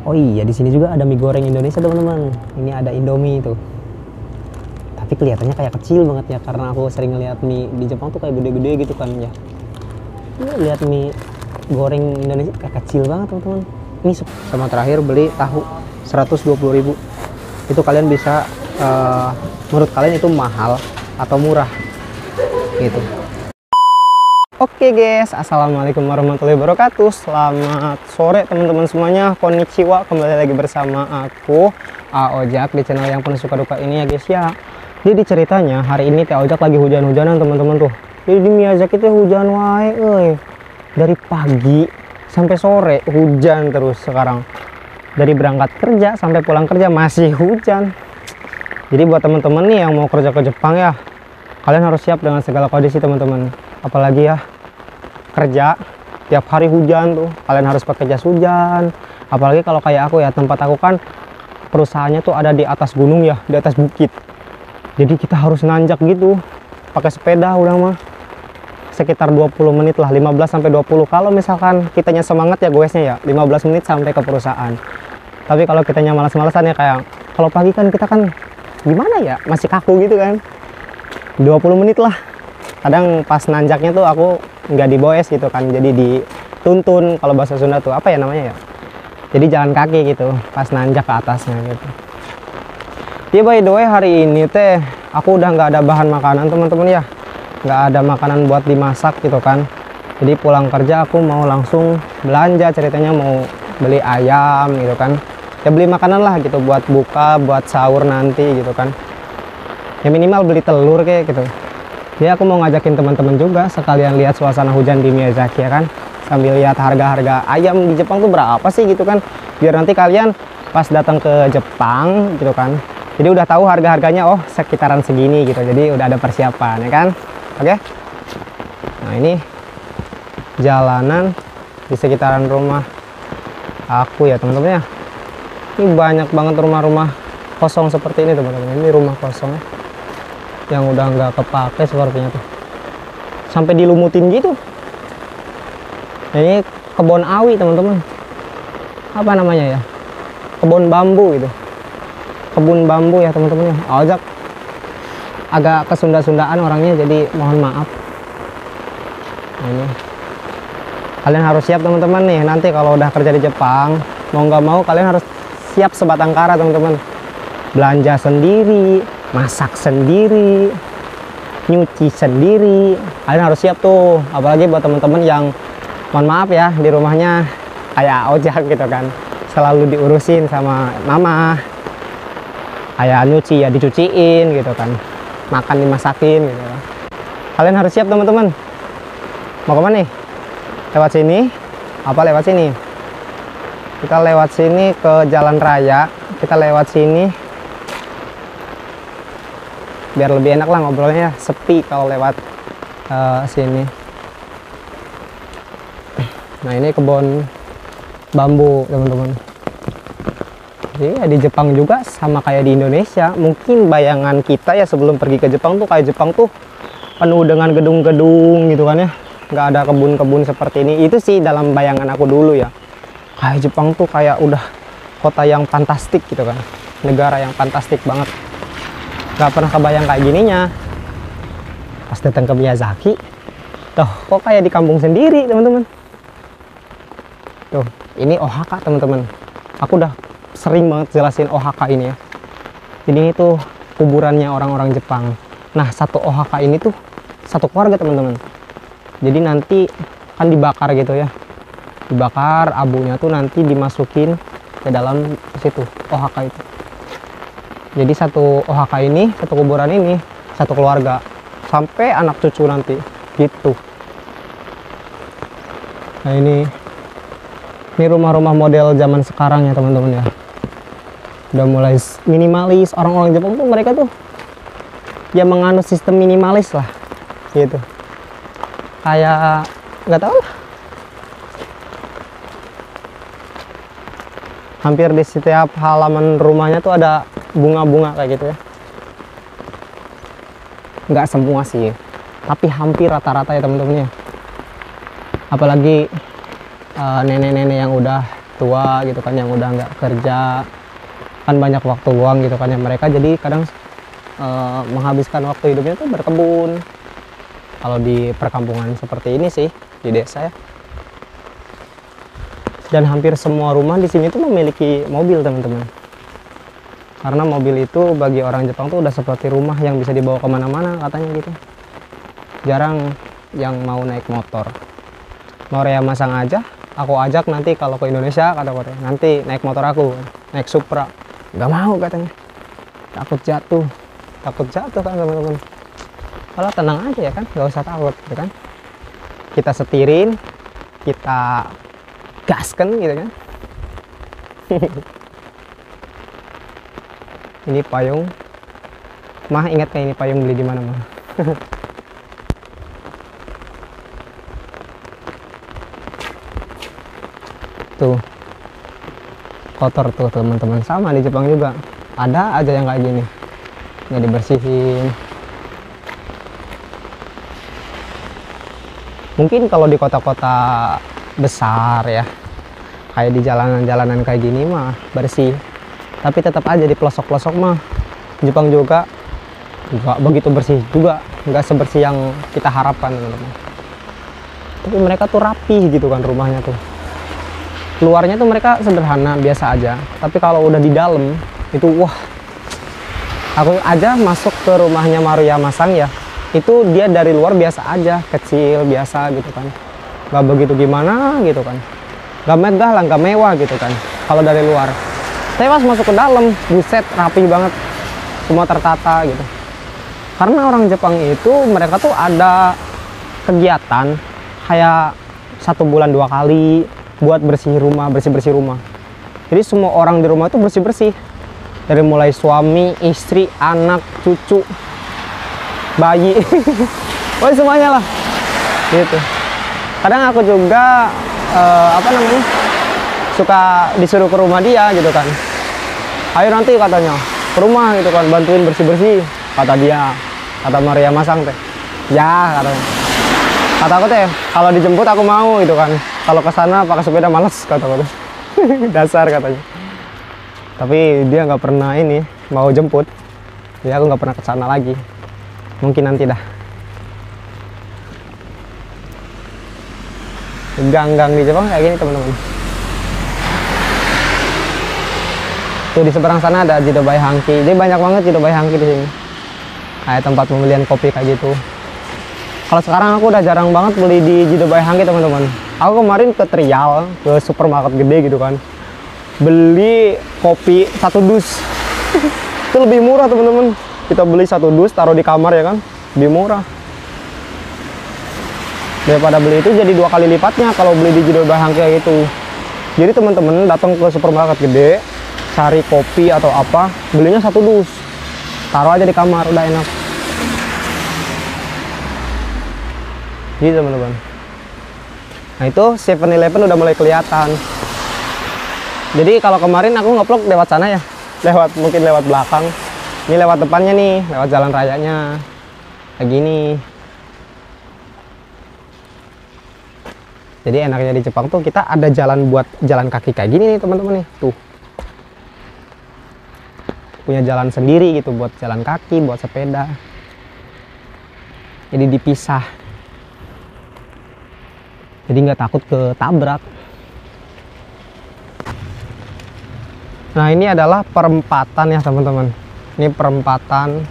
Oh iya, di sini juga ada mie goreng Indonesia teman-teman. Ini ada Indomie itu. Tapi kelihatannya kayak kecil banget ya, karena aku sering ngeliat mie di Jepang tuh kayak gede-gede gitu kan ya. Ini lihat mie goreng Indonesia kayak kecil banget teman-teman. Ini sama terakhir beli tahu 120.000. Itu kalian bisa menurut kalian itu mahal atau murah gitu. Oke guys, assalamualaikum warahmatullahi wabarakatuh. Selamat sore teman-teman semuanya. Konnichiwa, kembali lagi bersama aku Aojak di channel yang penuh suka duka ini ya guys ya. Jadi ceritanya hari ini Aojak lagi hujan-hujanan teman-teman tuh. Jadi di Miyazaki itu hujan wae, dari pagi sampai sore hujan terus sekarang. Dari berangkat kerja sampai pulang kerja masih hujan. Jadi buat teman-teman nih yang mau kerja ke Jepang ya, kalian harus siap dengan segala kondisi teman-teman. Apalagi ya kerja tiap hari hujan tuh, kalian harus pakai jas hujan. Apalagi kalau kayak aku ya, tempat aku kan perusahaannya tuh ada di atas gunung ya, di atas bukit. Jadi kita harus nanjak gitu, pakai sepeda udah mah sekitar 20 menit lah, 15 sampai 20. Kalau misalkan kitanya semangat ya goesnya ya 15 menit sampai ke perusahaan. Tapi kalau kitanya malas-malasan ya, kayak kalau pagi kan kita kan gimana ya, masih kaku gitu kan, 20 menit lah. Kadang pas nanjaknya tuh aku nggak diboes gitu kan, jadi dituntun, kalau bahasa Sunda tuh apa ya namanya ya, jadi jalan kaki gitu pas nanjak ke atasnya gitu. Ya by the way, hari ini teh aku udah nggak ada bahan makanan teman-teman ya, nggak ada makanan buat dimasak gitu kan. Jadi pulang kerja aku mau langsung belanja, ceritanya mau beli ayam gitu kan, ya beli makanan lah gitu buat buka, buat sahur nanti gitu kan, ya minimal beli telur kayak gitu. Jadi aku mau ngajakin teman-teman juga sekalian lihat suasana hujan di Miyazaki ya kan, sambil lihat harga-harga ayam di Jepang tuh berapa sih gitu kan, biar nanti kalian pas datang ke Jepang gitu kan, jadi udah tahu harga-harganya, oh sekitaran segini gitu, jadi udah ada persiapan ya kan. Oke. Nah ini jalanan di sekitaran rumah aku ya teman-teman ya. Ini banyak banget rumah-rumah kosong seperti ini teman-teman. Ini rumah kosong ya, yang udah nggak kepake sepertinya tuh, sampai dilumutin gitu. Nah, ini kebun awi teman-teman, apa namanya ya, kebun bambu gitu, kebun bambu ya teman-teman ya. Aojak agak kesunda-sundaan orangnya, jadi mohon maaf. Nah, ini kalian harus siap teman-teman nih, nanti kalau udah kerja di Jepang mau nggak mau kalian harus siap sebatang kara teman-teman. Belanja sendiri, masak sendiri, nyuci sendiri, kalian harus siap tuh. Apalagi buat teman-teman yang mohon maaf ya, di rumahnya kayak Ojak gitu kan, selalu diurusin sama mama, kayak nyuci ya dicuciin gitu kan, makan dimasakin gitu. Kalian harus siap teman-teman. Mau kemana nih? Lewat sini apa lewat sini? Kita lewat sini ke jalan raya, kita lewat sini biar lebih enak lah ngobrolnya, sepi kalau lewat sini. Nah ini kebun bambu teman-teman. Jadi ya di Jepang juga sama kayak di Indonesia. Mungkin bayangan kita ya sebelum pergi ke Jepang tuh kayak Jepang tuh penuh dengan gedung-gedung gitu kan ya, nggak ada kebun-kebun seperti ini. Itu sih dalam bayangan aku dulu ya, kayak Jepang tuh kayak udah kota yang fantastik gitu kan, negara yang fantastik banget. Gak pernah kebayang kayak gininya pas datang ke Miyazaki. Tuh kok kayak di kampung sendiri teman-teman. Tuh ini Ohaka teman-teman, aku udah sering banget jelasin Ohaka ini ya. Jadi ini tuh kuburannya orang-orang Jepang. Nah satu Ohaka ini tuh satu keluarga teman-teman. Jadi nanti kan dibakar gitu ya, dibakar, abunya tuh nanti dimasukin ke dalam situ Ohaka itu. Jadi satu Ohaka ini, satu kuburan ini, satu keluarga sampai anak cucu nanti gitu. Nah ini rumah-rumah model zaman sekarang ya teman-teman ya, udah mulai minimalis. Orang-orang Jepang tuh mereka tuh ya menganut sistem minimalis lah gitu, kayak nggak tahu lah, hampir di setiap halaman rumahnya tuh ada bunga-bunga kayak gitu ya. Nggak semua sih, tapi hampir rata-rata ya teman-teman ya. Apalagi nenek-nenek yang udah tua gitu kan, yang udah nggak kerja, kan banyak waktu luang gitu kan ya, mereka jadi kadang menghabiskan waktu hidupnya tuh berkebun. Kalau di perkampungan seperti ini sih, di desa ya. Dan hampir semua rumah di sini tuh memiliki mobil, teman-teman. Karena mobil itu bagi orang Jepang tuh udah seperti rumah yang bisa dibawa kemana-mana katanya gitu. Jarang yang mau naik motor. Norea masang aja, aku ajak nanti kalau ke Indonesia, kata Korea, nanti naik motor aku, naik Supra. Nggak mau katanya, takut jatuh kan teman-teman. Kalau tenang aja ya kan, nggak usah takut gitu kan. Kita setirin, kita gaskan gitu kan. Ini payung, mah ingat kayak ini payung beli di mana mah. Tuh kotor tuh teman-teman, sama di Jepang juga ada aja yang kayak gini nggak dibersihin. Mungkin kalau di kota-kota besar ya, kayak di jalanan-jalanan kayak gini mah bersih, tapi tetap aja di pelosok-pelosok mah Jepang juga nggak begitu bersih juga, nggak sebersih yang kita harapkan teman-teman. Tapi mereka tuh rapi gitu kan rumahnya tuh. Luarnya tuh mereka sederhana biasa aja, tapi kalau udah di dalam itu wah. Aku aja masuk ke rumahnya Maruya Masang ya, itu dia dari luar biasa aja, kecil biasa gitu kan, nggak begitu gimana gitu kan, nggak megah lah, nggak mewah gitu kan kalau dari luar. Tapi pas masuk ke dalam, buset, rapi banget, semua tertata gitu. Karena orang Jepang itu mereka tuh ada kegiatan kayak 1 bulan 2 kali buat bersih rumah, bersih rumah. Jadi semua orang di rumah itu bersih, dari mulai suami, istri, anak, cucu, bayi, wah semuanya lah gitu. Kadang aku juga suka disuruh ke rumah dia gitu kan, ayo nanti katanya ke rumah gitu kan, bantuin bersih, kata dia, kata Maria Masang teh. Ya katanya, kata aku teh kalau dijemput aku mau gitu kan, kalau ke sana pakai sepeda males, kata aku tuh. Dasar katanya. Tapi dia nggak pernah ini mau jemput, jadi aku nggak pernah ke sana lagi. Mungkin nanti dah. Gang-gang di Jepang kayak gini teman-teman. Tuh di seberang sana ada Jidobai Hanki. Jadi banyak banget Jidobai Hanki di sini. Kayak tempat pembelian kopi kayak gitu. Kalau sekarang aku udah jarang banget beli di Jidobai Hanki teman-teman. Aku kemarin ke Trial, ke supermarket gede gitu kan, beli kopi 1 dus. Itu lebih murah teman-teman. Kita beli 1 dus, taruh di kamar ya kan, lebih murah. Daripada beli itu jadi 2 kali lipatnya kalau beli di Jidobai Hanki kayak gitu. Jadi teman-teman datang ke supermarket gede, cari kopi atau apa, belinya 1 dus, taruh aja di kamar, udah enak. Gitu teman-teman. Nah itu 7-Eleven udah mulai kelihatan. Jadi kalau kemarin aku nge-vlog lewat sana ya, mungkin lewat belakang. Ini lewat depannya nih, lewat jalan rayanya kayak gini. Jadi enaknya di Jepang tuh kita ada jalan buat jalan kaki kayak gini nih teman-teman nih. Tuh punya jalan sendiri gitu buat jalan kaki, buat sepeda. Jadi dipisah, jadi nggak takut ketabrak. Nah ini adalah perempatan ya teman-teman. Ini perempatan.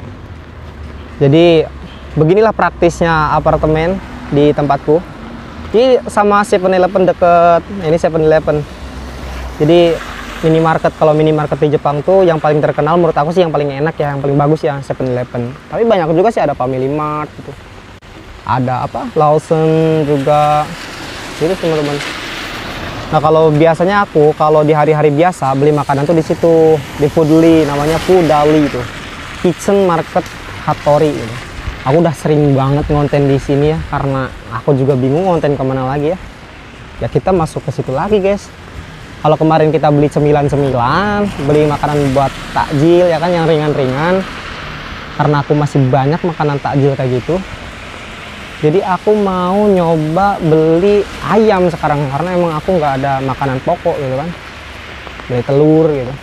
Jadi beginilah praktisnya apartemen di tempatku. Ini sama 7-Eleven deket. Ini 7-Eleven. Jadi minimarket, kalau minimarket di Jepang tuh yang paling terkenal menurut aku sih, yang paling enak ya, yang paling bagus ya 7-Eleven. Tapi banyak juga sih, ada Family Mart gitu. Ada apa? Lawson juga. Gitu teman-teman. Nah kalau biasanya aku kalau di hari-hari biasa beli makanan tuh di situ, di Foodly, namanya Foodali itu, Kitchen Market Hattori gitu. Aku udah sering banget ngonten di sini ya, karena aku juga bingung ngonten kemana lagi ya. Ya kita masuk ke situ lagi guys. Kalau kemarin kita beli cemilan-cemilan, beli makanan buat takjil ya kan, yang ringan-ringan. Karena aku masih banyak makanan takjil kayak gitu. Jadi aku mau nyoba beli ayam sekarang karena emang aku nggak ada makanan pokok gitu kan. Beli telur gitu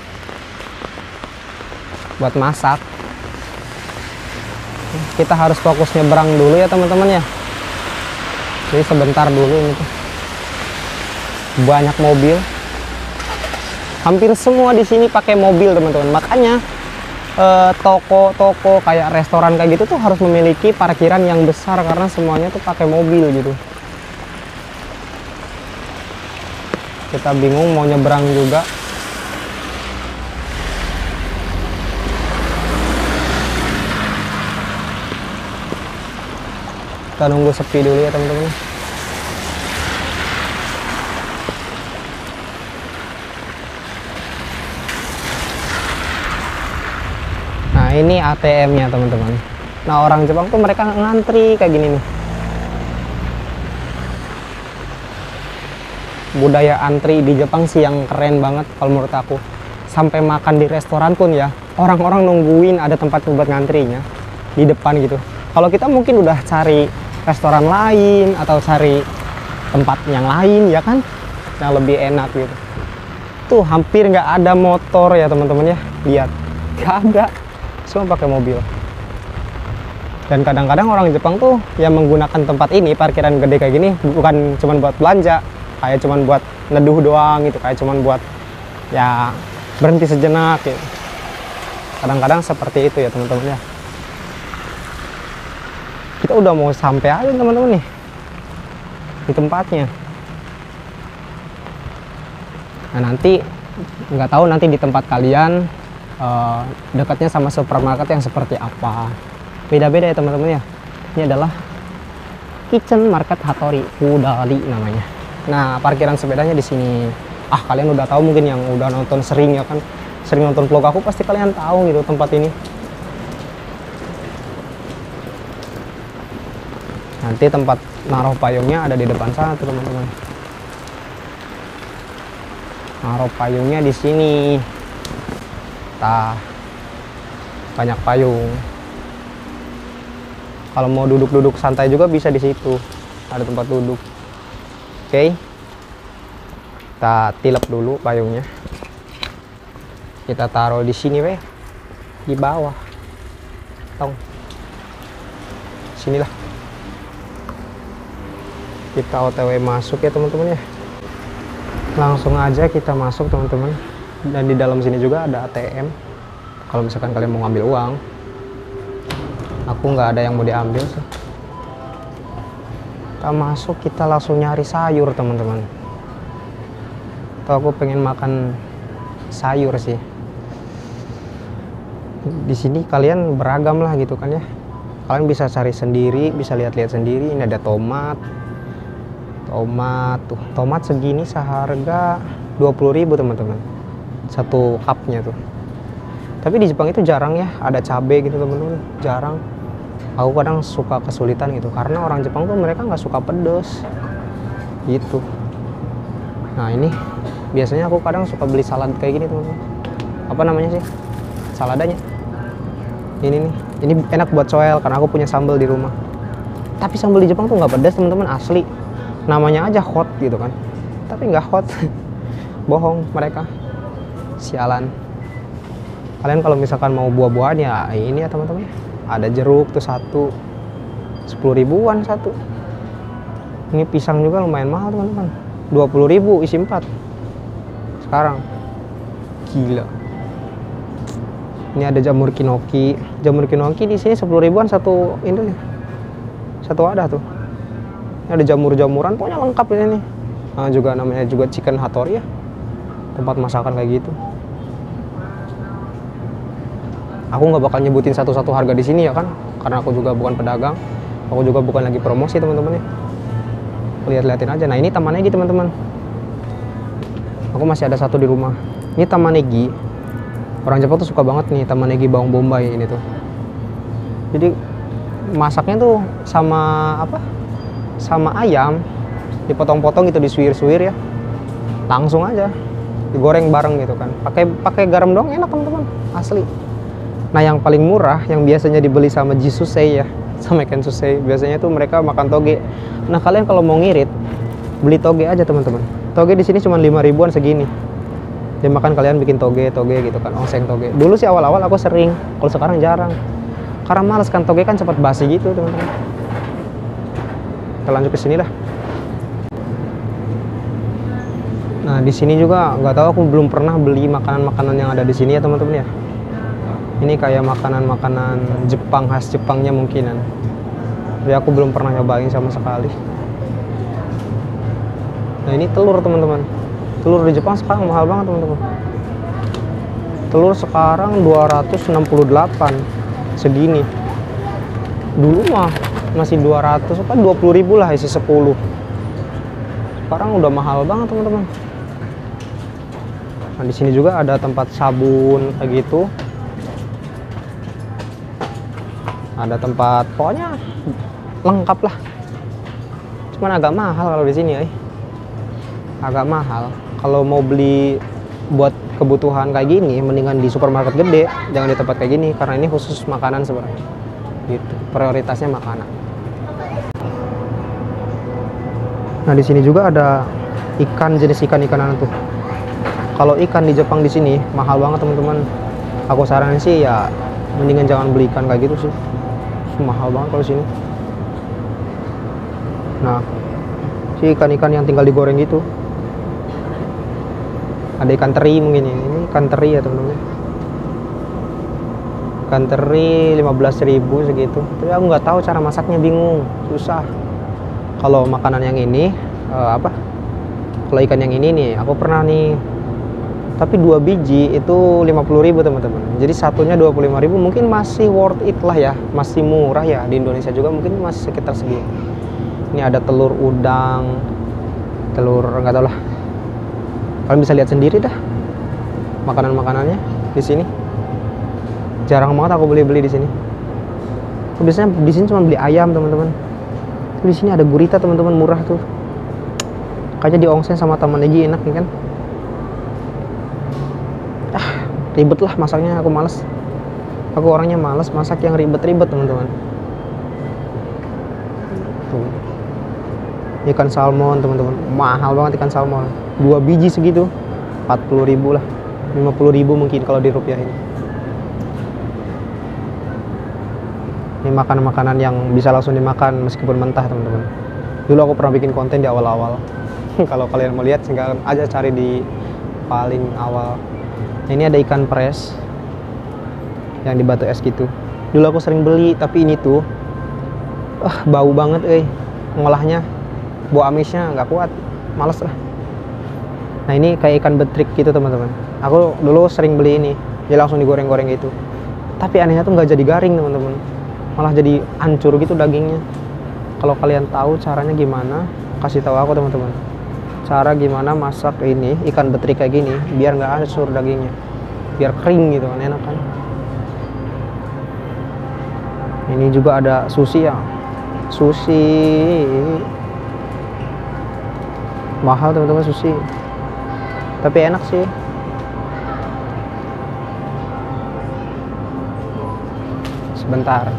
buat masak. Kita harus fokus nyebrang dulu ya teman-teman ya. Jadi sebentar dulu ini tuh. Banyak mobil. Hampir semua di sini pakai mobil teman-teman. Makanya toko-toko kayak restoran kayak gitu tuh harus memiliki parkiran yang besar karena semuanya tuh pakai mobil gitu. Kita bingung mau nyebrang juga. Kita nunggu sepi dulu ya teman-teman. Nah ini ATM-nya teman-teman. Nah orang Jepang tuh mereka ngantri kayak gini nih. Budaya antri di Jepang sih yang keren banget kalau menurut aku. Sampai makan di restoran pun ya, orang-orang nungguin ada tempat buat ngantrinya di depan gitu. Kalau kita mungkin udah cari restoran lain atau cari tempat yang lain ya kan, yang lebih enak gitu. Tuh hampir nggak ada motor ya teman-teman ya. Lihat, nggak ada. Semua pakai mobil. Dan kadang-kadang orang Jepang tuh yang menggunakan tempat ini, parkiran gede kayak gini, bukan cuma buat belanja, kayak cuma buat neduh doang gitu, kayak cuma buat ya berhenti sejenak gitu. Kadang-kadang seperti itu ya teman-teman ya. Kita udah mau sampai aja teman-teman nih di tempatnya. Nah nanti nggak tahu nanti di tempat kalian dekatnya sama supermarket yang seperti apa, beda-beda ya teman-teman ya. Ini adalah Kitchen Market Hattori Kudali namanya. Nah parkiran sepedanya di sini. Kalian udah tahu mungkin yang udah nonton sering ya kan, sering nonton vlog aku pasti kalian tahu gitu tempat ini. Nanti tempat naruh payungnya ada di depan sana tuh teman-teman. Naruh payungnya di sini. Banyak payung. Kalau mau duduk-duduk santai juga bisa di situ. Ada tempat duduk. Oke. Kita tilep dulu payungnya. Kita taruh di sini weh. Di bawah. Tong. Sinilah. Kita OTW masuk ya teman-teman ya. Langsung aja kita masuk teman-teman. Dan di dalam sini juga ada ATM. Kalau misalkan kalian mau ngambil uang, aku nggak ada yang mau diambil sih. Kita masuk, kita langsung nyari sayur teman-teman. Atau aku pengen makan sayur sih. Di sini kalian beragam lah gitu kan ya. Kalian bisa cari sendiri, bisa lihat-lihat sendiri. Ini ada tomat. Tuh, tomat segini seharga 20.000 teman-teman. Satu cupnya tuh. Tapi di Jepang itu jarang ya ada cabai gitu teman-teman, jarang. Aku kadang suka kesulitan gitu karena orang Jepang tuh mereka nggak suka pedes gitu. Nah ini biasanya aku kadang suka beli salad kayak gini teman-teman. Apa namanya sih saladanya? Ini nih, ini enak buat coel karena aku punya sambal di rumah. Tapi sambal di Jepang tuh nggak pedas teman-teman, asli. Namanya aja hot gitu kan, tapi nggak hot. Bohong mereka. Sialan. Kalian kalau misalkan mau buah-buahan ya ini ya teman-teman. Ada jeruk tuh satu 10 ribuan satu. Ini pisang juga lumayan mahal teman-teman. 20.000 isi 4. Sekarang. Gila. Ini ada jamur kinoki. Jamur kinoki di sini 10 ribuan satu ini nih. Satu wadah tuh. Ini ada jamur-jamuran, pokoknya lengkap ini nih. Nah, juga namanya juga chicken hattori ya. Tempat masakan kayak gitu. Aku nggak bakal nyebutin satu-satu harga di sini ya kan, karena aku juga bukan pedagang, aku juga bukan lagi promosi teman-teman ya. Lihat-lihatin aja. Nah ini tamanegi teman-teman. Aku masih ada satu di rumah. Ini tamanegi. Orang Jepang tuh suka banget nih tamanegi bawang bombay ini tuh. Jadi masaknya tuh sama apa? Sama ayam, dipotong-potong gitu, disuir-suir ya. Langsung aja digoreng bareng gitu kan. Pakai garam doang enak teman-teman, asli. Nah yang paling murah yang biasanya dibeli sama Jisusei ya, sama ikan susei. Biasanya tuh mereka makan toge. Nah kalian kalau mau ngirit, beli toge aja teman-teman. Toge di sini cuma 5 ribuan segini. Dia makan, kalian bikin toge gitu kan, oseng toge. Dulu sih awal-awal aku sering, kalau sekarang jarang. Karena males kan, toge kan cepat basi gitu teman-teman. Kita lanjut ke sini dah. Nah di sini juga nggak tahu, aku belum pernah beli makanan-makanan yang ada di sini ya teman-teman ya. Ini kayak makanan-makanan Jepang, khas Jepangnya mungkinan. Tapi aku belum pernah nyobain sama sekali. Nah ini telur teman-teman. Telur di Jepang sekarang mahal banget teman-teman. Telur sekarang 268 segini. Dulu mah masih 200 apa 20 ribu lah isi 10. Sekarang udah mahal banget teman-teman. Nah di sini juga ada tempat sabun kayak gitu. Ada tempat, pokoknya lengkap lah. Cuman agak mahal kalau di sini ya. Agak mahal. Kalau mau beli buat kebutuhan kayak gini, mendingan di supermarket gede, jangan di tempat kayak gini, karena ini khusus makanan sebenarnya. Gitu. Prioritasnya makanan. Nah di sini juga ada ikan, jenis ikan-ikanan tuh. Kalau ikan di Jepang di sini mahal banget teman-teman. Aku saranin sih ya mendingan jangan beli ikan kayak gitu sih. Mahal banget kalau sini. Nah, si ikan-ikan yang tinggal digoreng gitu. Ada ikan teri mungkin ini ikan teri ya teman-teman. Ikan teri 15.000 segitu. Tapi aku nggak tahu cara masaknya, bingung, susah. Kalau makanan yang ini kalau ikan yang ini nih, aku pernah nih. Tapi 2 biji itu 50.000 teman-teman. Jadi satunya 25.000, mungkin masih worth it lah ya, masih murah ya. Di Indonesia juga mungkin masih sekitar segini. Ini ada telur udang, telur nggak tahu lah. Kalian bisa lihat sendiri dah makanan-makanannya di sini. Jarang banget aku beli di sini. Aku biasanya di sini cuma beli ayam teman-teman. Di sini ada gurita teman-teman, murah tuh. Kayaknya diongsen sama teman lagi enak nih kan. Ribet lah masaknya, aku males. Aku orangnya males masak yang ribet-ribet teman-teman. Tuh. Ikan salmon teman-teman, mahal banget ikan salmon. 2 biji segitu 40.000 lah, 50.000 mungkin kalau dirupiahin. Ini makanan-makanan yang bisa langsung dimakan meskipun mentah teman-teman. Dulu aku pernah bikin konten di awal-awal. Kalau kalian mau lihat tinggal aja cari di paling awal. Ini ada ikan pres yang di batu es gitu. Dulu aku sering beli, tapi ini tuh bau banget ngolahnya. Bau amisnya nggak kuat, males lah. Nah ini kayak ikan betrik gitu teman-teman. Aku dulu sering beli ini, dia langsung digoreng-goreng gitu. Tapi anehnya tuh nggak jadi garing teman-teman, malah jadi hancur gitu dagingnya. Kalau kalian tahu caranya gimana, kasih tahu aku teman-teman. Cara gimana masak ini ikan betrik kayak gini biar nggak hancur dagingnya, biar kering gitu kan, enak kan. Ini juga ada sushi ya, sushi mahal teman-teman sushi, tapi enak sih. Sebentar.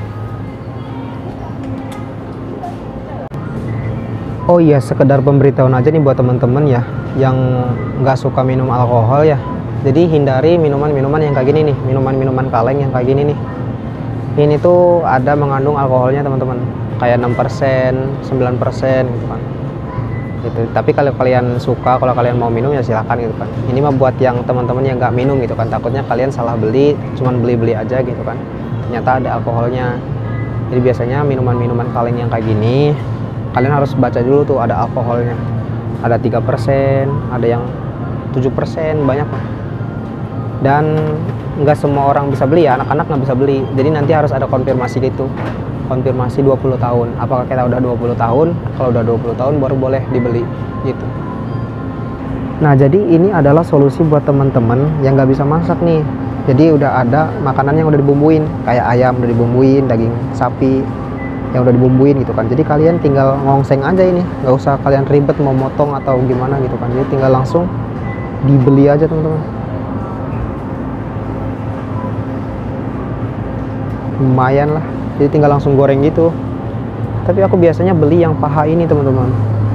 Oh iya, sekedar pemberitahuan aja nih buat teman-teman ya yang nggak suka minum alkohol ya. Jadi hindari minuman-minuman yang kayak gini nih, minuman-minuman kaleng yang kayak gini nih. Ini tuh ada mengandung alkoholnya teman-teman, kayak 6%, 9% gitu kan. Gitu. Tapi kalau kalian suka, kalau kalian mau minum ya silahkan gitu kan. Ini mah buat yang teman-teman yang nggak minum gitu kan. Takutnya kalian salah beli, cuman beli-beli aja gitu kan. Ternyata ada alkoholnya. Jadi biasanya minuman-minuman kaleng yang kayak gini kalian harus baca dulu tuh ada alkoholnya. Ada 3%, ada yang 7%, banyak lah. Dan nggak semua orang bisa beli ya, anak-anak nggak bisa beli. Jadi nanti harus ada konfirmasi gitu. Konfirmasi 20 tahun. Apakah kita udah 20 tahun? Kalau udah 20 tahun baru boleh dibeli gitu. Nah, jadi ini adalah solusi buat teman-teman yang nggak bisa masak nih. Jadi udah ada makanan yang udah dibumbuin, kayak ayam udah dibumbuin, daging sapi yang udah dibumbuin gitu kan. Jadi kalian tinggal ngongseng aja ini, nggak usah kalian ribet mau motong atau gimana gitu kan. Jadi tinggal langsung dibeli aja teman-teman. Lumayan lah. jadi tinggal langsung goreng gitu. Tapi aku biasanya beli yang paha ini teman-teman.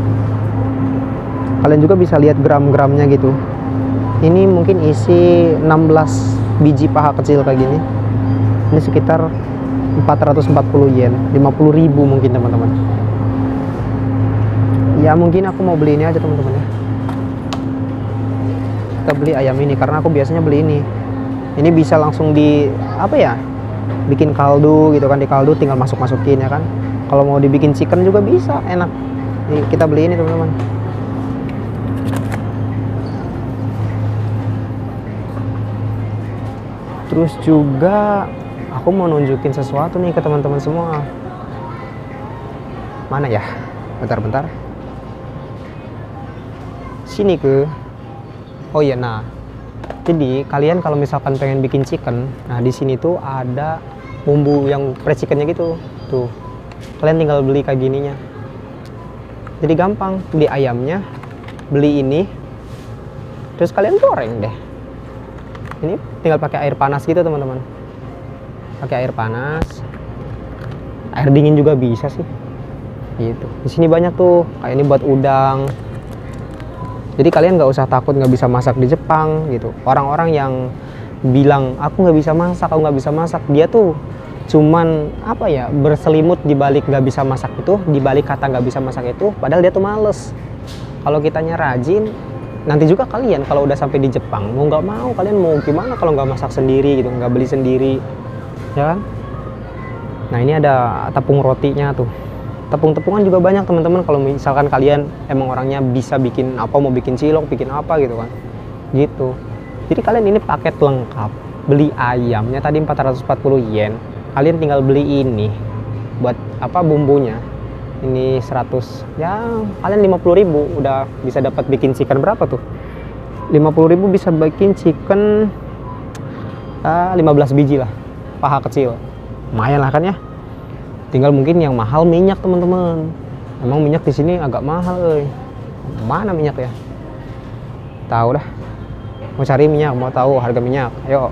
Kalian juga bisa lihat gram-gramnya gitu. Ini mungkin isi 16 biji paha kecil kayak gini. Ini sekitar 440 yen, 50.000 mungkin teman-teman. Ya mungkin aku mau beli ini aja teman-teman ya. Kita beli ayam ini karena aku biasanya beli ini. Ini bisa langsung di apa ya? Bikin kaldu gitu kan, di kaldu tinggal masuk-masukin ya kan. Kalau mau dibikin chicken juga bisa, enak. Jadi kita beli ini teman-teman. Terus juga aku mau nunjukin sesuatu nih ke teman-teman semua. Mana ya? Bentar-bentar. Sini ke. Oh iya, nah. Jadi kalian kalau misalkan pengen bikin chicken, nah di sini tuh ada bumbu yang pre-chickennya gitu. Tuh. Kalian tinggal beli kayak gininya. Jadi gampang, beli ayamnya, beli ini. Terus kalian goreng deh. Ini tinggal pakai air panas gitu teman-teman. Pakai air panas. Air dingin juga bisa sih. Gitu. Di sini banyak tuh, kayak ini buat udang. Jadi kalian nggak usah takut nggak bisa masak di Jepang gitu. Orang-orang yang bilang aku nggak bisa masak, aku nggak bisa masak, dia tuh cuman apa ya, berselimut di balik nggak bisa masak itu, di balik kata nggak bisa masak itu, padahal dia tuh males. Kalau kitanya rajin, nanti juga kalian kalau udah sampai di Jepang mau nggak mau kalian mau gimana kalau nggak masak sendiri gitu, nggak beli sendiri, ya kan? Nah ini ada tepung rotinya tuh. Tepung-tepungan juga banyak teman-teman. Kalau misalkan kalian emang orangnya bisa bikin apa, mau bikin cilok, bikin apa gitu kan, gitu. Jadi kalian ini paket lengkap. Beli ayamnya tadi 440 yen. Kalian tinggal beli ini buat apa, bumbunya. Ini 100, ya kalian 50.000 udah bisa dapat bikin chicken berapa tuh? 50.000 bisa bikin chicken 15 biji lah, paha kecil. Lumayan lah kan ya. Tinggal mungkin yang mahal minyak teman-teman. Emang minyak di sini agak mahal, mana minyak ya? Tahu dah. Mau cari minyak, mau tahu harga minyak, ayo.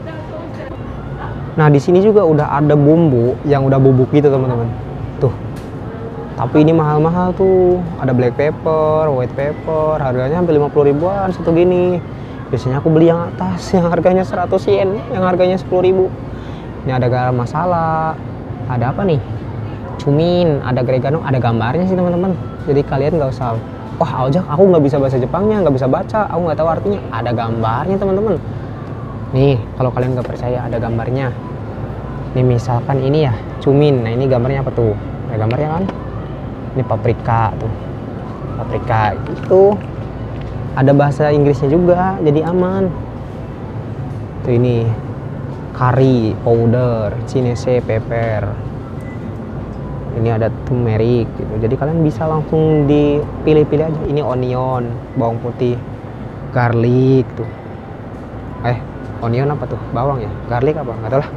Nah di sini juga udah ada bumbu yang udah bubuk gitu teman-teman. Tuh. Tapi ini mahal-mahal tuh. Ada black pepper, white pepper, harganya hampir 50 ribuan satu gini. Biasanya aku beli yang atas yang harganya 100 yen, yang harganya 10.000. Ini ada garam masala, ada apa nih? Cumin, ada oregano, ada gambarnya sih teman-teman. Jadi kalian nggak usah, wah Aljak aku nggak bisa bahasa Jepangnya, nggak bisa baca, aku nggak tahu artinya. Ada gambarnya teman-teman. Nih kalau kalian nggak percaya ada gambarnya. Nih misalkan ini ya cumin, nah ini gambarnya apa tuh? Ada gambarnya kan? Ini paprika tuh, paprika itu. Ada bahasa Inggrisnya juga, jadi aman. Tuh ini curry powder, chinese pepper. Ini ada turmeric gitu. Jadi kalian bisa langsung dipilih-pilih aja. Ini onion, bawang putih, garlic tuh. Onion apa tuh? Bawang ya? Garlic apa? Nggak tahu lah.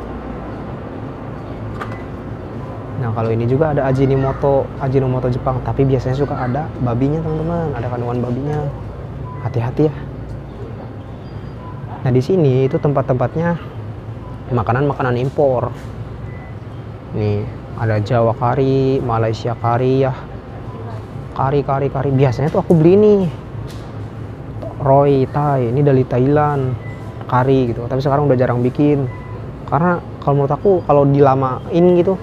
Nah kalau ini juga ada Ajinomoto Jepang, tapi biasanya suka ada babinya teman-teman, ada kandungan babinya. Hati-hati ya. Nah di sini itu tempat-tempatnya makanan-makanan impor. Nih ada Jawa kari, Malaysia kari ya, kari. Biasanya tuh aku beli nih Roy Thai, ini dari Thailand kari gitu. Tapi sekarang udah jarang bikin karena kalau menurut aku kalau dilamain gitu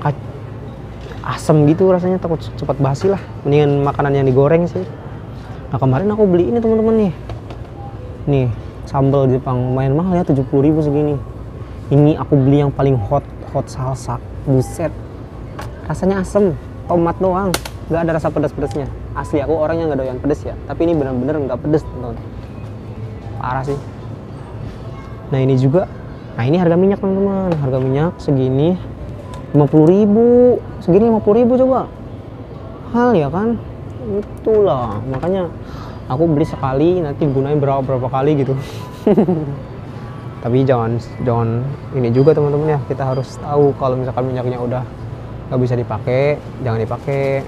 asem gitu rasanya, takut cepat basi lah. Mendingan makanan yang digoreng sih. Nah kemarin aku beli ini teman-teman nih sambal Jepang lumayan mahal ya, 70.000 segini. Ini aku beli yang paling hot salsa. Buset, rasanya asem, tomat doang, nggak ada rasa pedas-pedasnya. Asli aku orangnya nggak doyan pedas ya, tapi ini bener-bener nggak pedas teman-teman. Parah sih. Nah ini juga, nah ini harga minyak teman-teman, harga minyak segini 50.000, segini 50.000 coba. Hal ya kan? Itulah makanya aku beli sekali nanti gunain berapa kali gitu. Tapi jangan ini juga teman-teman ya, kita harus tahu kalau misalkan minyaknya udah nggak bisa dipakai, jangan dipakai.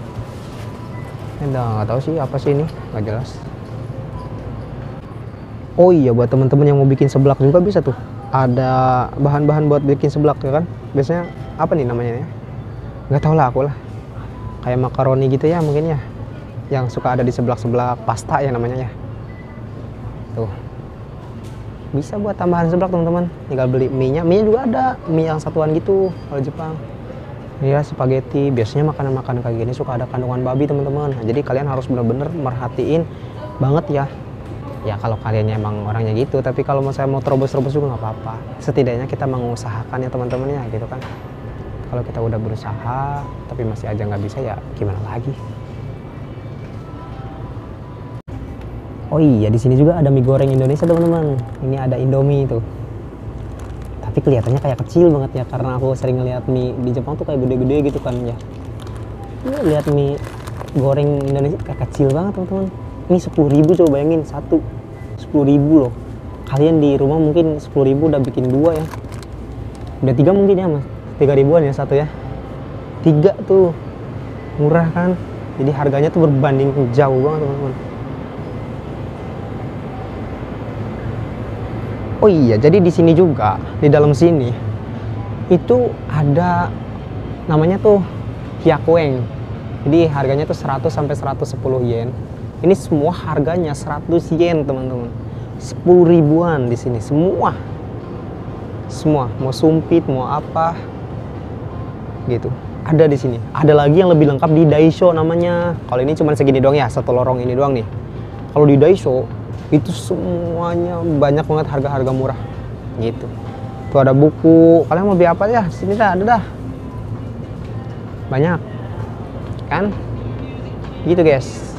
Nggak tahu sih apa sih ini, nggak jelas. Oh iya, buat teman-teman yang mau bikin seblak juga bisa tuh. Ada bahan-bahan buat bikin seblak ya kan. Biasanya apa nih namanya ya? Nggak tahu lah aku lah. Kayak makaroni gitu ya mungkin ya. Yang suka ada di seblak-seblak pasta ya namanya ya. Tuh. Bisa buat tambahan seblak teman-teman. Tinggal beli mie-nya. Mie-nya juga ada. Mie yang satuan gitu kalau Jepang. Iya, spaghetti. Biasanya makanan-makanan kayak gini suka ada kandungan babi teman-teman. Nah, jadi kalian harus benar-benar merhatiin banget ya. Ya kalau kalian emang orangnya gitu, tapi kalau saya mau terobos-terobos juga nggak apa-apa. Setidaknya kita mengusahakan ya teman-teman ya gitu kan. Kalau kita udah berusaha tapi masih aja nggak bisa ya gimana lagi. Oh iya, di sini juga ada mie goreng Indonesia teman-teman. Ini ada Indomie itu. Tapi kelihatannya kayak kecil banget ya karena aku sering ngeliat mie di Jepang tuh kayak gede-gede gitu kan ya. Ini lihat mie goreng Indonesia kayak kecil banget teman-teman. Ini 10.000 coba bayangin satu 10.000 loh. Kalian di rumah mungkin 10.000 udah bikin dua ya. Udah 3 mungkin ya mas. 3.000-an ya satu ya. 3 tuh murah kan. Jadi harganya tuh berbanding jauh banget teman-teman. Oh iya, jadi di sini juga di dalam sini itu ada namanya tuh hyakueng. Jadi harganya tuh 100 sampai 110 yen. Ini semua harganya 100 yen teman-teman. 10.000-an di sini semua. Semua, mau sumpit, mau apa gitu. Ada di sini. Ada lagi yang lebih lengkap di Daisho namanya. Kalau ini cuma segini doang ya, satu lorong ini doang nih. Kalau di Daisho itu semuanya banyak banget harga-harga murah gitu. Tuh ada buku. Kalian mau beli apa ya? Sini dah, ada dah. Banyak. Kan? Gitu guys.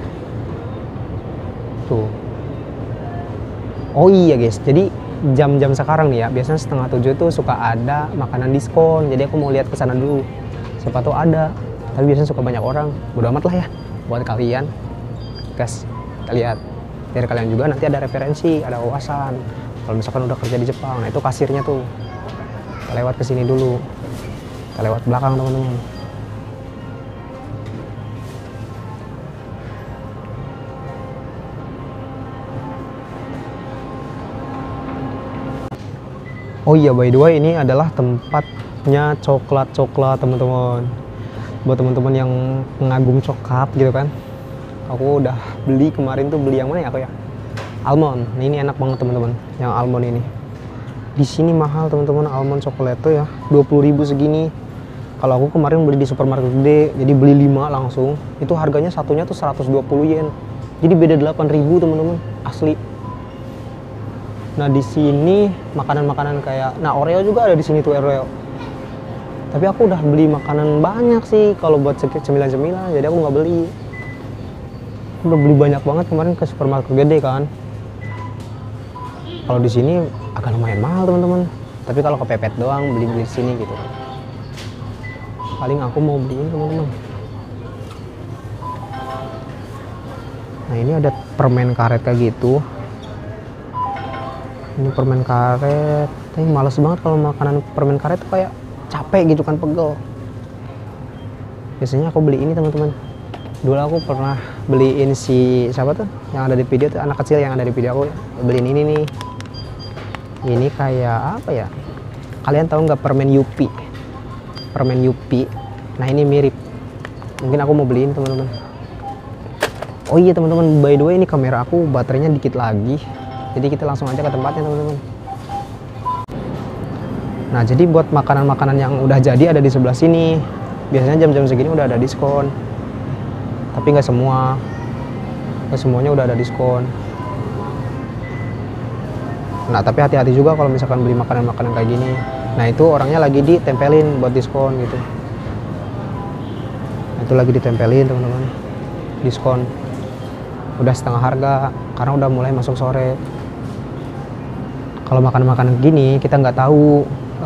Tuh. Oh iya guys, jadi jam-jam sekarang nih ya, biasanya 6:30 tuh suka ada makanan diskon. Jadi aku mau lihat ke sana dulu. Siapa tahu ada. Tapi biasanya suka banyak orang. Bodo amat lah ya buat kalian. Guys, kita lihat. Biar kalian juga nanti ada referensi, ada wawasan. Kalau misalkan udah kerja di Jepang, nah itu kasirnya tuh. Kita lewat ke sini dulu. Kita lewat belakang teman-teman. Oh iya, by the way, ini adalah tempatnya coklat-coklat teman-teman. Buat teman-teman yang pengagum coklat gitu kan. Aku udah beli kemarin tuh, beli yang mana ya aku ya? Almond. Nah, ini enak banget teman-teman, yang almond ini. Di sini mahal teman-teman almond coklat tuh ya, 20.000 segini. Kalau aku kemarin beli di supermarket gede, jadi beli 5 langsung. Itu harganya satunya tuh 120 yen. Jadi beda 8.000 teman-teman, asli. Nah di sini makanan-makanan kayak, nah Oreo juga ada di sini tuh Oreo. Tapi aku udah beli makanan banyak sih kalau buat cemilan-cemilan, jadi aku nggak beli. Aku udah beli banyak banget kemarin ke supermarket gede kan. Kalau di sini agak lumayan mahal teman-teman. Tapi kalau kepepet doang beli-beli di sini gitu. Paling aku mau beliin teman-teman. Nah ini ada permen karet kayak gitu. Ini permen karet, tapi males banget kalau makanan permen karet tuh kayak capek gitu kan, pegel. Biasanya aku beli ini teman-teman. Dulu aku pernah beliin si siapa tuh yang ada di video tuh, anak kecil yang ada di video aku beliin ini nih. Ini kayak apa ya? Kalian tahu nggak permen Yupi? Permen Yupi. Nah ini mirip. Mungkin aku mau beliin teman-teman. Oh iya teman-teman, by the way ini kamera aku baterainya dikit lagi. Jadi kita langsung aja ke tempatnya teman-teman. Nah jadi buat makanan-makanan yang udah jadi ada di sebelah sini. Biasanya jam-jam segini udah ada diskon. Tapi nggak semua. Nggak semuanya udah ada diskon. Nah tapi hati-hati juga kalau misalkan beli makanan-makanan kayak gini. Nah itu orangnya lagi ditempelin buat diskon gitu. Nah, itu lagi ditempelin teman-teman. Diskon. Udah setengah harga karena udah mulai masuk sore. Kalau makan-makanan gini kita nggak tahu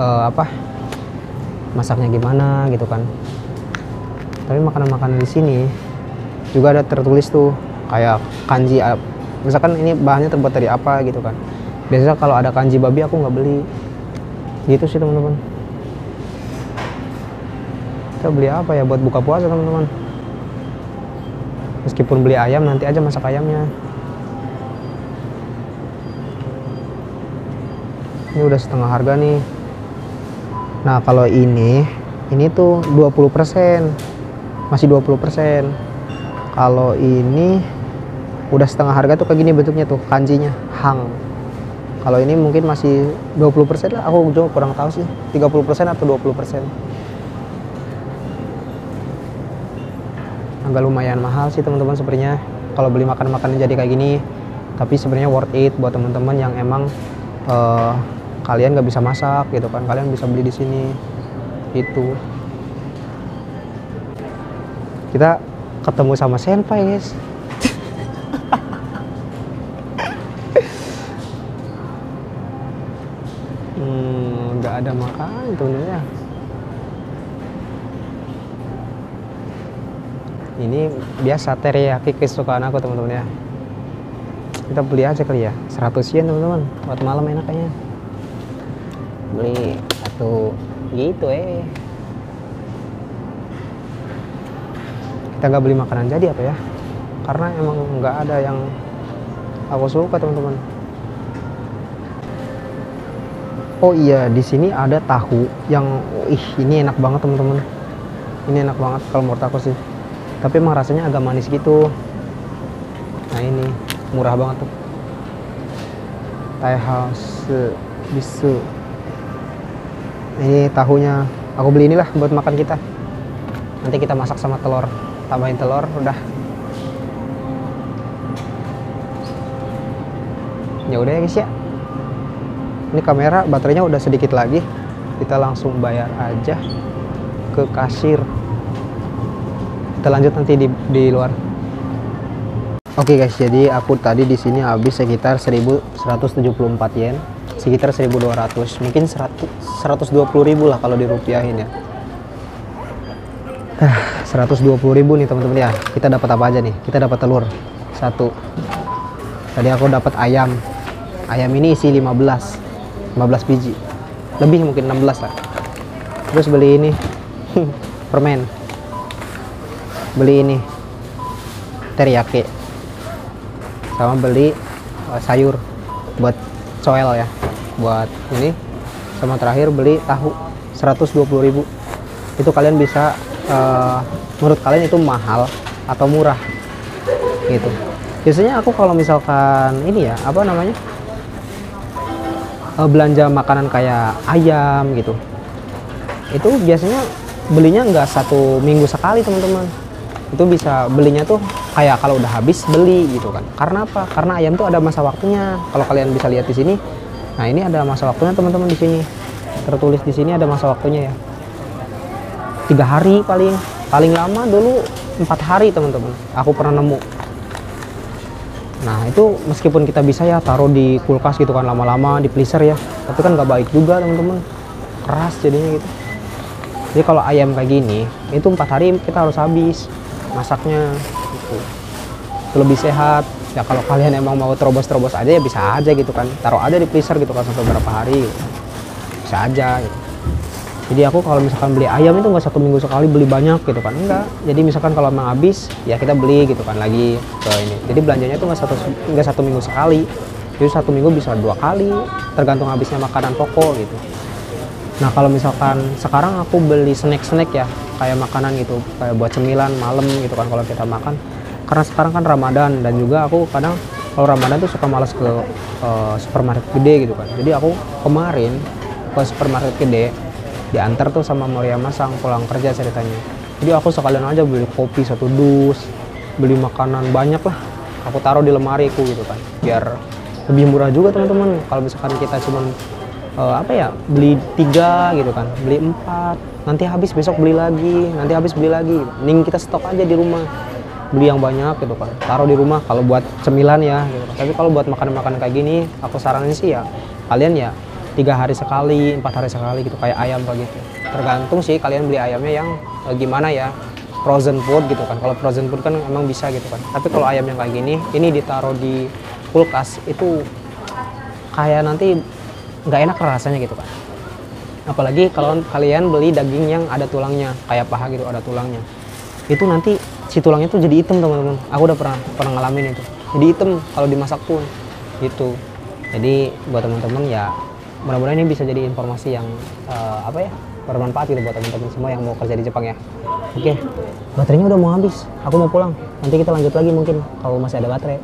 masaknya gimana gitu kan. Tapi makanan-makanan di sini juga ada tertulis tuh kayak kanji. Misalkan ini bahannya terbuat dari apa gitu kan. Biasanya kalau ada kanji babi aku nggak beli. Gitu sih teman-teman. Kita beli apa ya buat buka puasa teman-teman. Meskipun beli ayam nanti aja masak ayamnya. Ini udah setengah harga nih. Nah kalau ini tuh 20%, masih 20%. Kalau ini udah setengah harga tuh kayak gini bentuknya tuh, kanjinya hang. Kalau ini mungkin masih 20% lah, aku juga kurang tahu sih 30% atau 20%. Agak lumayan mahal sih teman-teman sebenarnya kalau beli makan-makanan jadi kayak gini, tapi sebenarnya worth it buat teman-teman yang emang kalian nggak bisa masak gitu kan, kalian bisa beli di sini. Itu kita ketemu sama senpai guys. Nggak ada makan temennya. Ini biasa teriyaki kesukaan aku teman-teman ya. Kita beli aja kali ya, 100 yen teman-teman, buat malam enaknya. Beli satu gitu Kita nggak beli makanan jadi apa ya, karena emang nggak ada yang aku suka teman-teman. Oh iya, di sini ada tahu yang ini enak banget teman-teman. Ini enak banget kalau menurut aku sih. Tapi emang rasanya agak manis gitu. Nah ini murah banget tuh. Thai House bisu. Ini tahunya. Aku beli inilah buat makan kita. Nanti kita masak sama telur. Tambahin telur udah. Ya udah ya guys ya. Ini kamera baterainya udah sedikit lagi. Kita langsung bayar aja ke kasir. Kita lanjut nanti di luar. Oke guys, jadi aku tadi di sini habis sekitar 1174 yen, sekitar 1200, mungkin 120.000 lah kalau dirupiahin ya. 120.000 nih teman-teman ya. Kita dapat apa aja nih? Kita dapat telur satu. Tadi aku dapat ayam. Ayam ini isi 15 biji, lebih mungkin 16 lah. Terus beli ini permen, beli ini teriyaki, sama beli sayur buat coel ya, buat ini. Sama terakhir beli tahu 120.000. Itu kalian bisa menurut kalian itu mahal atau murah gitu. Biasanya aku kalau misalkan ini ya apa namanya, belanja makanan kayak ayam gitu, itu biasanya belinya nggak 1 minggu sekali teman-teman. Itu bisa belinya tuh kayak kalau udah habis beli gitu kan. Karena apa? Karena ayam tuh ada masa waktunya. Kalau kalian bisa lihat di sini, nah ini ada masa waktunya teman-teman. Di sini tertulis, di sini ada masa waktunya ya, 3 hari paling lama dulu 4 hari teman-teman. Aku pernah nemu. Nah itu meskipun kita bisa ya taruh di kulkas gitu kan lama-lama di freezer ya, tapi kan nggak baik juga teman-teman, keras jadinya gitu. Jadi kalau ayam kayak gini itu 4 hari kita harus habis masaknya gitu. Itu lebih sehat ya. Kalau kalian emang mau terobos-terobos aja ya bisa aja gitu kan, taruh aja di freezer gitu kan sampai berapa hari gitu. Bisa aja gitu. Jadi aku kalau misalkan beli ayam itu nggak 1 minggu sekali beli banyak gitu kan, enggak. Jadi misalkan kalau emang habis ya kita beli gitu kan lagi ke ini. Jadi belanjanya tuh nggak satu minggu sekali. Jadi 1 minggu bisa 2 kali, tergantung habisnya makanan pokok gitu. Nah kalau misalkan sekarang aku beli snack ya, kayak makanan gitu, kayak buat cemilan malam gitu kan kalau kita makan. Karena sekarang kan Ramadan, dan juga aku kadang kalau Ramadan tuh suka malas ke supermarket gede gitu kan. Jadi aku kemarin ke supermarket gede diantar tuh sama Maria Masang pulang kerja ceritanya. Jadi aku sekalian aja beli kopi 1 dus, beli makanan banyak lah, aku taruh di lemari ku gitu kan, biar lebih murah juga teman-teman. Kalau misalkan kita cuman beli 3 gitu kan, beli 4, nanti habis besok beli lagi, nanti habis beli lagi. Mending kita stok aja di rumah, beli yang banyak gitu kan, taruh di rumah kalau buat cemilan ya gitu kan. Tapi kalau buat makanan-makanan kayak gini, aku saranin sih ya kalian ya 3 hari sekali, 4 hari sekali gitu, kayak ayam kayak gitu. Tergantung sih kalian beli ayamnya yang gimana ya, frozen food gitu kan. Kalau frozen food kan emang bisa gitu kan. Tapi kalau ayam yang kayak gini, ini ditaruh di kulkas itu kayak nanti nggak enak rasanya gitu kan. Apalagi kalau kalian beli daging yang ada tulangnya, kayak paha gitu ada tulangnya, itu nanti si tulangnya tuh jadi hitam teman-teman. Aku udah pernah ngalamin itu, jadi hitam kalau dimasak pun gitu. Jadi buat teman-teman ya mudah-mudahan ini bisa jadi informasi yang bermanfaat gitu buat teman-teman semua yang mau kerja di Jepang ya. Oke, baterainya udah mau habis, aku mau pulang. Nanti kita lanjut lagi mungkin kalau masih ada baterai.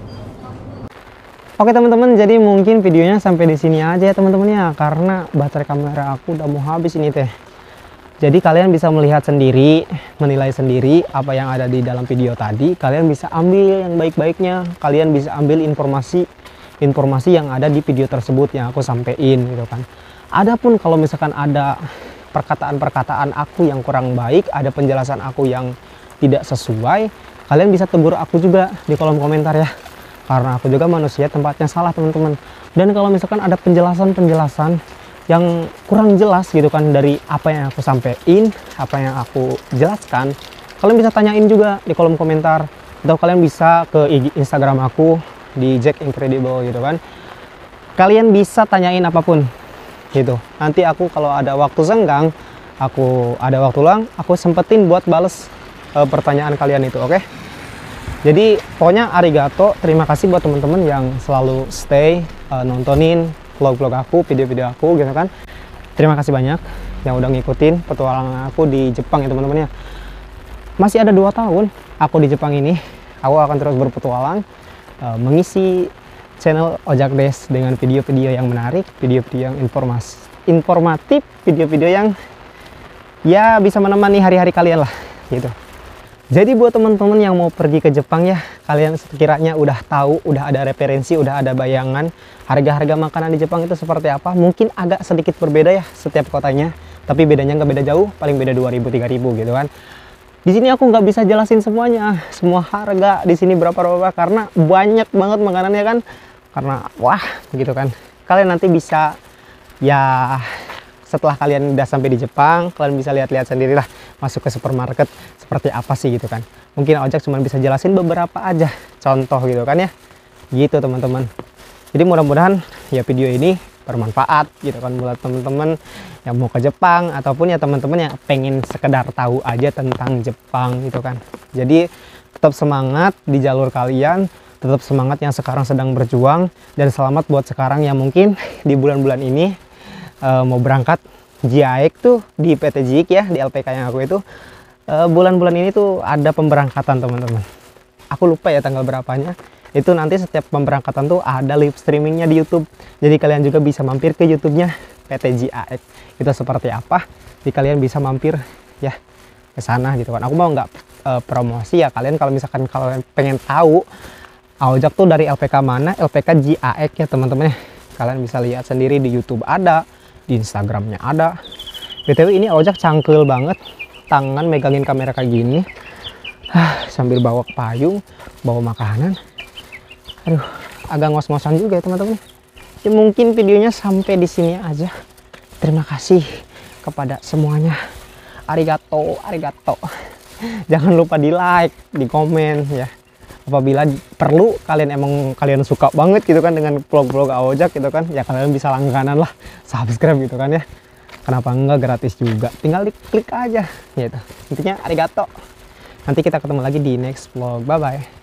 Oke teman-teman, jadi mungkin videonya sampai di sini aja ya teman-teman ya, karena baterai kamera aku udah mau habis ini teh. Jadi kalian bisa melihat sendiri, menilai sendiri apa yang ada di dalam video tadi. Kalian bisa ambil yang baik-baiknya, kalian bisa ambil informasi yang ada di video tersebut yang aku sampein gitu kan. Adapun kalau misalkan ada perkataan-perkataan aku yang kurang baik, ada penjelasan aku yang tidak sesuai, kalian bisa tegur aku juga di kolom komentar ya. Karena aku juga manusia, tempatnya salah teman-teman. Dan kalau misalkan ada penjelasan-penjelasan yang kurang jelas gitu kan dari apa yang aku sampein, apa yang aku jelaskan, kalian bisa tanyain juga di kolom komentar. Atau kalian bisa ke Instagram aku di Jack Incredible gitu kan. Kalian bisa tanyain apapun gitu. Nanti aku kalau ada waktu senggang, aku ada waktu luang, aku sempetin buat bales pertanyaan kalian itu, oke? Jadi pokoknya arigato, terima kasih buat teman-teman yang selalu stay nontonin vlog-vlog aku, video-video aku gitu kan. Terima kasih banyak yang udah ngikutin petualangan aku di Jepang ya teman-teman ya. Masih ada 2 tahun aku di Jepang ini. Aku akan terus berpetualang, mengisi channel Ojak Des dengan video-video yang menarik, video-video yang informatif, video-video yang ya bisa menemani hari-hari kalian lah gitu. Jadi buat teman-teman yang mau pergi ke Jepang ya, kalian sekiranya udah tahu, udah ada referensi, udah ada bayangan harga-harga makanan di Jepang itu seperti apa. Mungkin agak sedikit berbeda ya setiap kotanya, tapi bedanya nggak beda jauh, paling beda 2.000-3.000 gitu kan. Di sini aku nggak bisa jelasin semuanya, semua harga di sini berapa karena banyak banget makanannya kan. Karena wah gitu kan. Kalian nanti bisa ya setelah kalian udah sampai di Jepang, kalian bisa lihat-lihat sendirilah masuk ke supermarket seperti apa sih gitu kan. Mungkin Ojak cuma bisa jelasin beberapa aja contoh gitu kan ya. Gitu teman-teman. Jadi mudah-mudahan ya video ini bermanfaat gitu kan buat teman-teman yang mau ke Jepang ataupun ya teman-teman yang pengen sekedar tahu aja tentang Jepang gitu kan. Jadi tetap semangat di jalur kalian, tetap semangat yang sekarang sedang berjuang, dan selamat buat sekarang yang mungkin di bulan-bulan ini mau berangkat JAEK tuh di PT JIK ya, di LPK yang aku itu bulan-bulan ini tuh ada pemberangkatan teman-teman. Aku lupa ya tanggal berapanya. Itu nanti setiap pemberangkatan tuh ada live streamingnya di YouTube. Jadi kalian juga bisa mampir ke YouTube-nya PT JAEK. Itu seperti apa? Jadi kalian bisa mampir ya ke sana gitu kan. Aku mau nggak promosi ya, kalian kalau misalkan kalian pengen tahu Ojak tuh dari LPK mana, LPK JAEK ya teman-teman ya. Kalian bisa lihat sendiri di YouTube ada, di Instagramnya ada. BTW ini Ojak cangkel banget, tangan megangin kamera kayak gini, sambil bawa payung, bawa makanan. Aduh, agak ngos-ngosan juga ya teman-teman. Ya mungkin videonya sampai di sini aja. Terima kasih kepada semuanya. Arigato, arigato. Jangan lupa di like, di komen ya. Apabila perlu, kalian suka banget gitu kan dengan vlog-vlog Ojak gitu kan, ya kalian bisa langganan lah, subscribe gitu kan ya. Kenapa enggak, gratis juga, tinggal diklik aja gitu. Intinya arigato. Nanti kita ketemu lagi di next vlog, bye bye.